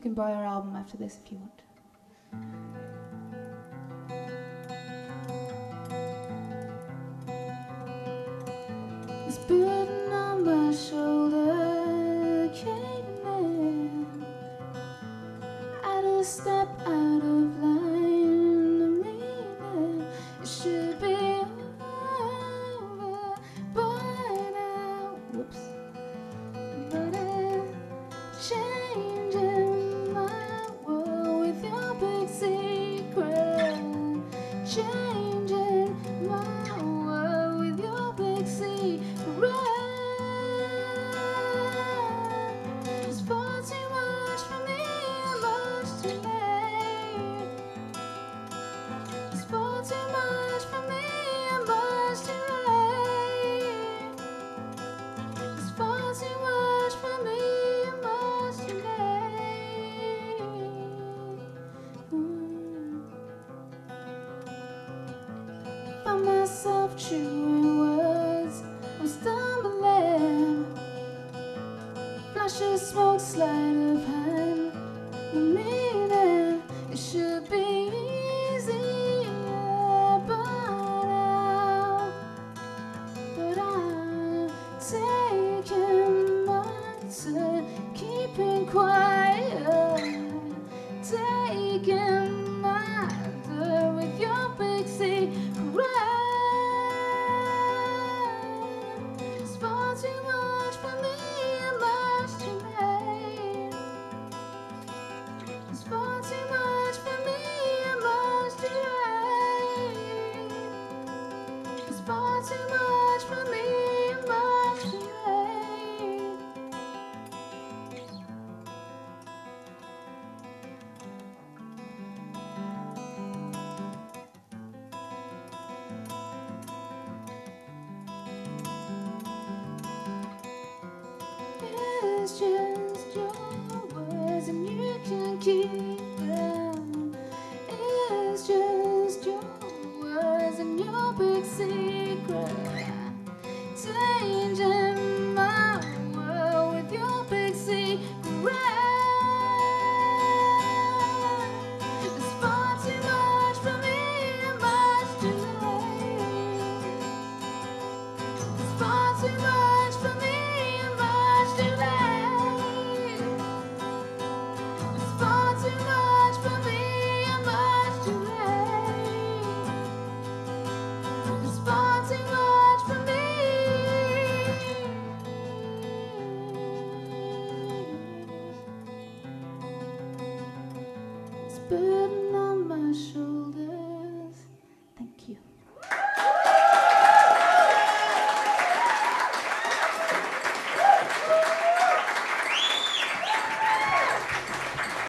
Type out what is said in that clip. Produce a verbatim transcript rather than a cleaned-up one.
You can buy our album after this if you want. This burden on my shoulder caving in. At a step out of line, the meaning it should be over by now. Whoops. But it's changing my world with your big secret. Changing my world with your big secret. It's far too much for me and much too late. It's far too much for me and much too late. It's far too much for me and much too late. Mm. Found myself chewing words, I'm stumbling. Flash of smoke, sleight of hand. The meaning it should be easier by now, but I'm taking my time, keeping quiet, taking my time with your big secret. It's far too much for me and much too late. It's far too much for me and much too late. It's far too much for me and much too late. It's just your words and you can keep them. It's just your words and your big secret. Changing my world with your big secret. It's far too much for me and much too late. It's far too much for me and much too late. It's far too much for me and much too late. It's far too much for me. This burden on my shoulders.